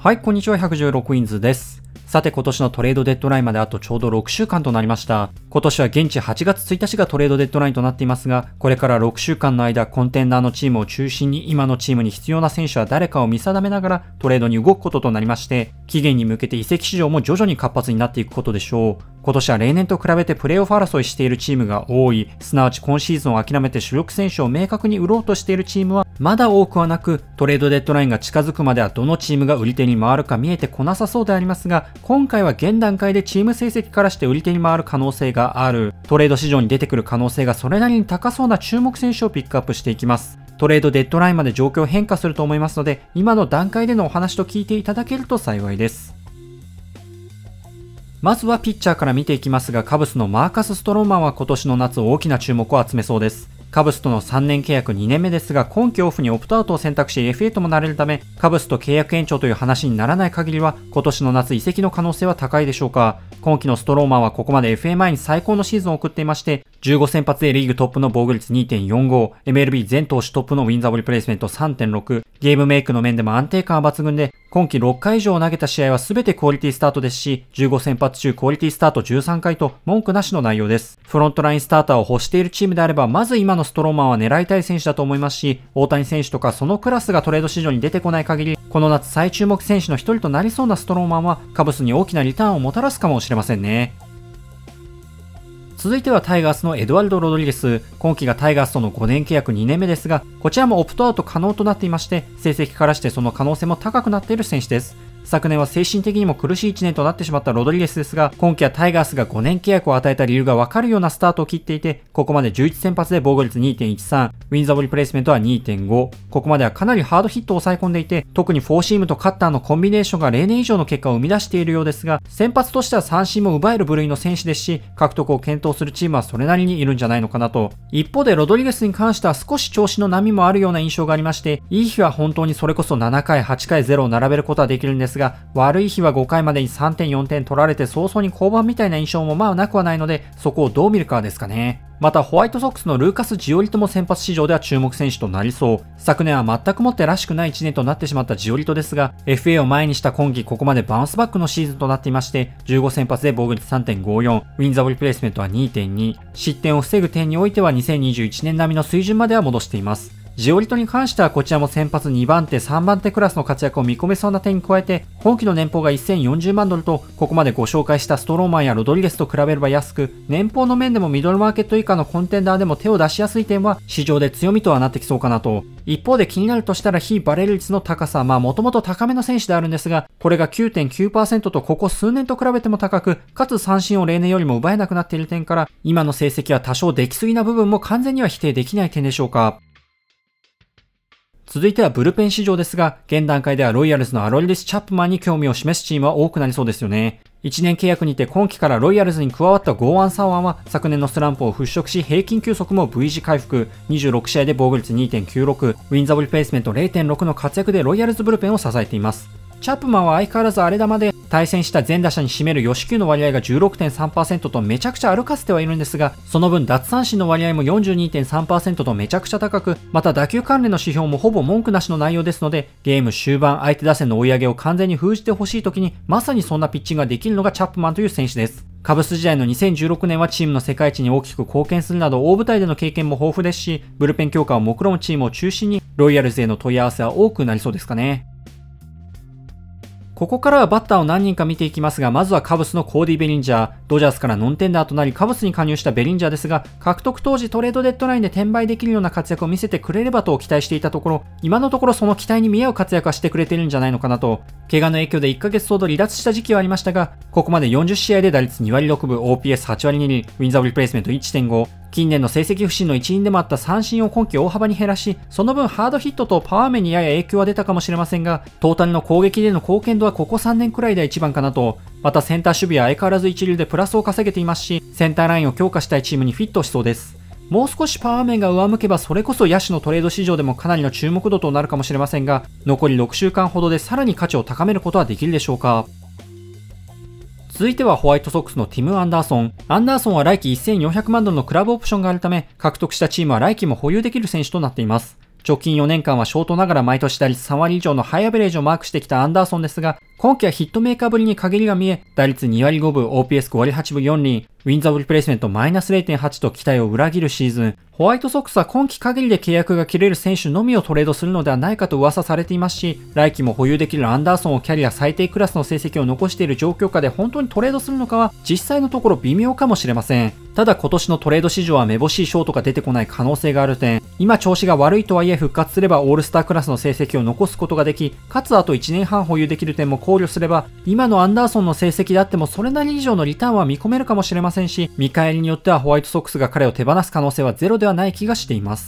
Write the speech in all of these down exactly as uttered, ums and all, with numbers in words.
はい、こんにちは。ひゃくじゅうろくウィンズです。さて、今年のトレードデッドラインまであとちょうどろくしゅうかんとなりました。今年は現地はちがつついたちがトレードデッドラインとなっていますが、これからろくしゅうかんの間、コンテンダーのチームを中心に今のチームに必要な選手は誰かを見定めながらトレードに動くこととなりまして、期限に向けて移籍市場も徐々に活発になっていくことでしょう。今年は例年と比べてプレーオフ争いしているチームが多い、すなわち今シーズンを諦めて主力選手を明確に売ろうとしているチームはまだ多くはなく、トレードデッドラインが近づくまではどのチームが売り手に回るか見えてこなさそうでありますが、今回は現段階でチーム成績からして売り手に回る可能性がある、トレード市場に出てくる可能性がそれなりに高そうな注目選手をピックアップしていきます。トレードデッドラインまで状況変化すると思いますので、今の段階でのお話と聞いていただけると幸いです。まずはピッチャーから見ていきますが、カブスのマーカス・ストローマンは今年の夏大きな注目を集めそうです。カブスとのさんねん契約にねんめですが、今季オフにオプトアウトを選択し エフエー ともなれるため、カブスと契約延長という話にならない限りは、今年の夏移籍の可能性は高いでしょうか。今季のストローマンはここまで エフエー 前に最高のシーズンを送っていまして、じゅうごせん発でリーグトップの防御率 にてんよんご、エムエルビー 全投手トップのウィンザブルプレイスメント さんてんろく、ゲームメイクの面でも安定感は抜群で、今季ろっかい以上投げた試合は全てクオリティスタートですし、じゅうごせん発中クオリティスタートじゅうさんかいと文句なしの内容です。フロントラインスターターを欲しているチームであれば、まず今のストローマンは狙いたい選手だと思いますし、大谷選手とかそのクラスがトレード市場に出てこない限り、この夏最注目選手の一人となりそうなストローマンはカブスに大きなリターンをもたらすかもしれませんね。続いてはタイガースのエドワルド・ロドリゲス。今季がタイガースとのごねん契約にねんめですが、こちらもオプトアウト可能となっていまして、成績からしてその可能性も高くなっている選手です。昨年は精神的にも苦しいいちねんとなってしまったロドリゲスですが、今季はタイガースがごねん契約を与えた理由がわかるようなスタートを切っていて、ここまでじゅういちせん発で防御率 にてんいちさん、ウィンザブルプレイスメントは にてんご、ここまではかなりハードヒットを抑え込んでいて、特にフォーシームとカッターのコンビネーションが例年以上の結果を生み出しているようですが、先発としては三振も奪える部類の選手ですし、獲得を検討するチームはそれなりにいるんじゃないのかなと。一方でロドリゲスに関しては少し調子の波もあるような印象がありまして、いい日は本当にそれこそななかい、はちかいゼロを並べることはできるんですが、悪い日はごかいまでにさんてんよんてん取られて早々に降板みたいな印象もまあなくはないので、そこをどう見るかですかね。またホワイトソックスのルーカス・ジオリトも先発市場では注目選手となりそう。昨年は全くもってらしくないいちねんとなってしまったジオリトですが、エフエー を前にした今季ここまでバウンスバックのシーズンとなっていまして、じゅうごせん発で防御率 さんてんごよん、ウィンザブルプレイスメントは にてんに、失点を防ぐ点においてはにせんにじゅういちねん並みの水準までは戻しています。ジオリトに関してはこちらも先発にばんて、さんばんてクラスの活躍を見込めそうな点に加えて、今季の年俸がせんよんじゅうまんドルと、ここまでご紹介したストローマンやロドリゲスと比べれば安く、年俸の面でもミドルマーケット以下のコンテンダーでも手を出しやすい点は市場で強みとはなってきそうかなと。一方で気になるとしたら非バレル率の高さ、まあもともと高めの選手であるんですが、これが きゅうてんきゅうパーセント とここ数年と比べても高く、かつ三振を例年よりも奪えなくなっている点から、今の成績は多少出来すぎな部分も完全には否定できない点でしょうか。続いてはブルペン市場ですが、現段階ではロイヤルズのアロリリス・チャップマンに興味を示すチームは多くなりそうですよね。いちねん契約にて今季からロイヤルズに加わったゴーアン・サワンは昨年のスランプを払拭し平均球速も V 字回復、にじゅうろくしあいで防御率 にてんきゅうろく、ウィンザブルプレイスメント れいてんろく の活躍でロイヤルズブルペンを支えています。チャップマンは相変わらず荒れ玉で、対戦した全打者に占める与四球の割合が じゅうろくてんさんパーセント とめちゃくちゃ歩かせてはいるんですが、その分奪三振の割合も よんじゅうにてんさんパーセント とめちゃくちゃ高く、また打球関連の指標もほぼ文句なしの内容ですので、ゲーム終盤相手打線の追い上げを完全に封じてほしい時に、まさにそんなピッチングができるのがチャップマンという選手です。カブス時代のにせんじゅうろくねんはチームの世界一に大きく貢献するなど大舞台での経験も豊富ですし、ブルペン強化を目論むチームを中心にロイヤルズへの問い合わせは多くなりそうですかね。ここからはバッターを何人か見ていきますが、まずはカブスのコーディ・ベリンジャー。ドジャースからノンテンダーとなりカブスに加入したベリンジャーですが、獲得当時トレードデッドラインで転売できるような活躍を見せてくれればと期待していたところ、今のところその期待に見合う活躍はしてくれてるんじゃないのかなと。怪我の影響でいっかげつほど離脱した時期はありましたが、ここまでよんじゅっしあいで打率にわりろくぶ、オーピーエスはちわりにり、ウィンザブルプレイスメント いってんご、近年の成績不振の一因でもあった三振を今季大幅に減らし、その分ハードヒットとパワー面にやや影響は出たかもしれませんが、トータルの攻撃での貢献度はここさんねんくらいで一番かなと。またセンター守備は相変わらず一流でプラスを稼げていますし、センターラインを強化したいチームにフィットしそうです。もう少しパワー面が上向けばそれこそ野手のトレード市場でもかなりの注目度となるかもしれませんが、残りろくしゅうかんほどでさらに価値を高めることはできるでしょうか。続いてはホワイトソックスのティム・アンダーソン。アンダーソンは来季せんよんひゃくまんドルのクラブオプションがあるため、獲得したチームは来季も保有できる選手となっています。 直近よねんかんはショートながら毎年打率さんわり以上のハイアベレージをマークしてきたアンダーソンですが、今季はヒットメーカーぶりに陰りが見え、打率にわりごぶ、オーピーエスごわりはちぶよんりん、ウィンザブルプレイスメントマイナス れいてんはち と期待を裏切るシーズン。ホワイトソックスは今季限りで契約が切れる選手のみをトレードするのではないかと噂されていますし、来季も保有できるアンダーソンをキャリア最低クラスの成績を残している状況下で本当にトレードするのかは実際のところ微妙かもしれません。ただ今年のトレード市場はめぼしいショートが出てこない可能性がある点、今調子が悪いとはいえ復活すればオールスタークラスの成績を残すことができ、かつあといちねんはん保有できる点も考慮すれば、今のアンダーソンの成績であってもそれなり以上のリターンは見込めるかもしれませんし、見返りによってはホワイトソックスが彼を手放す可能性はゼロではない気がしています。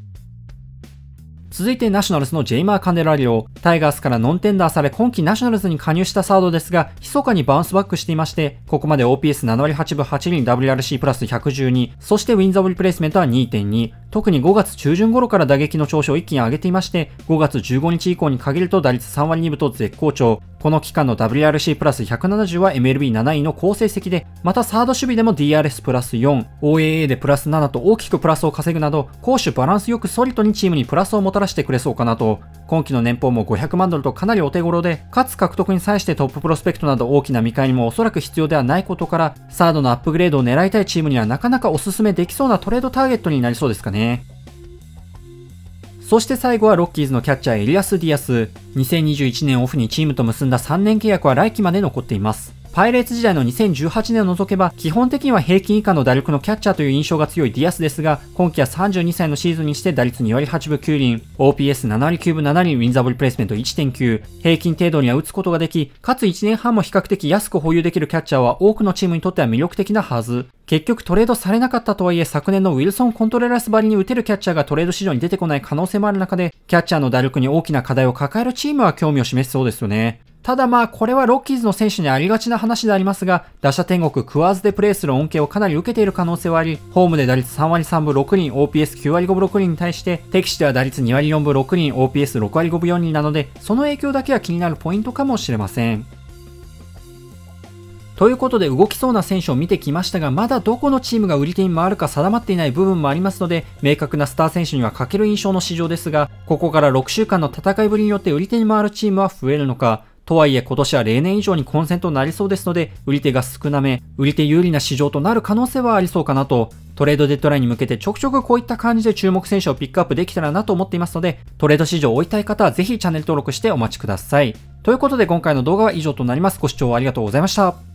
続いてナショナルズのジェイマー・カンデラリオ。タイガースからノンテンダーされ今季ナショナルズに加入したサードですが、密かにバウンスバックしていまして、ここまで オーピーエスななわりはちぶはちりん ダブリューアールシー プラスひゃくじゅうに、そしてウィンザブルプレイスメントは にてんに、特にごがつちゅうじゅん頃から打撃の調子を一気に上げていまして、ごがつじゅうごにち以降に限ると打率さんわりにぶと絶好調。この期間の ダブリューアールシー プラスひゃくななじゅうは エムエルビーなない の好成績で、またサード守備でも ディーアールエス プラスよん、オーエーエー でプラスななと大きくプラスを稼ぐなど、攻守バランスよくソリッドにチームにプラスをもたらしてくれそうかなと。今季の年俸もごひゃくまんドルとかなりお手頃で、かつ獲得に際してトッププロスペクトなど大きな見返りもおそらく必要ではないことから、サードのアップグレードを狙いたいチームにはなかなかおすすめできそうなトレードターゲットになりそうですかね。そして最後はロッキーズのキャッチャーエリアス・ディアス。にせんにじゅういちねんオフにチームと結んださんねん契約は来季まで残っています。パイレーツ時代のにせんじゅうはちねんを除けば、基本的には平均以下の打力のキャッチャーという印象が強いディアスですが、今季はさんじゅうにさいのシーズンにして打率にわりはちぶきゅうりん、オーピーエスななわりきゅうぶななりん、ウィンザブルプレイスメント いってんきゅう、平均程度には打つことができ、かついちねんはんも比較的安く保有できるキャッチャーは多くのチームにとっては魅力的なはず。結局トレードされなかったとはいえ、昨年のウィルソン・コントレラスばりに打てるキャッチャーがトレード市場に出てこない可能性もある中で、キャッチャーの打力に大きな課題を抱えるチームは興味を示しそうですよね。ただまあこれはロッキーズの選手にありがちな話でありますが、打者天国クワーズでプレーする恩恵をかなり受けている可能性はあり、ホームで打率さんわりさんぶろくりん、オーピーエスきゅうわりごぶろくりんに対して、敵地では打率にわりよんぶろくりん、オーピーエスろくわりごぶよんりんなので、その影響だけは気になるポイントかもしれません。ということで動きそうな選手を見てきましたが、まだどこのチームが売り手に回るか定まっていない部分もありますので、明確なスター選手には欠ける印象の市場ですが、ここからろくしゅうかんの戦いぶりによって売り手に回るチームは増えるのか。とはいえ今年は例年以上に混戦となりそうですので、売り手が少なめ、売り手有利な市場となる可能性はありそうかなと。トレードデッドラインに向けてちょくちょくこういった感じで注目選手をピックアップできたらなと思っていますので、トレード市場を追いたい方はぜひチャンネル登録してお待ちください。ということで今回の動画は以上となります。ご視聴ありがとうございました。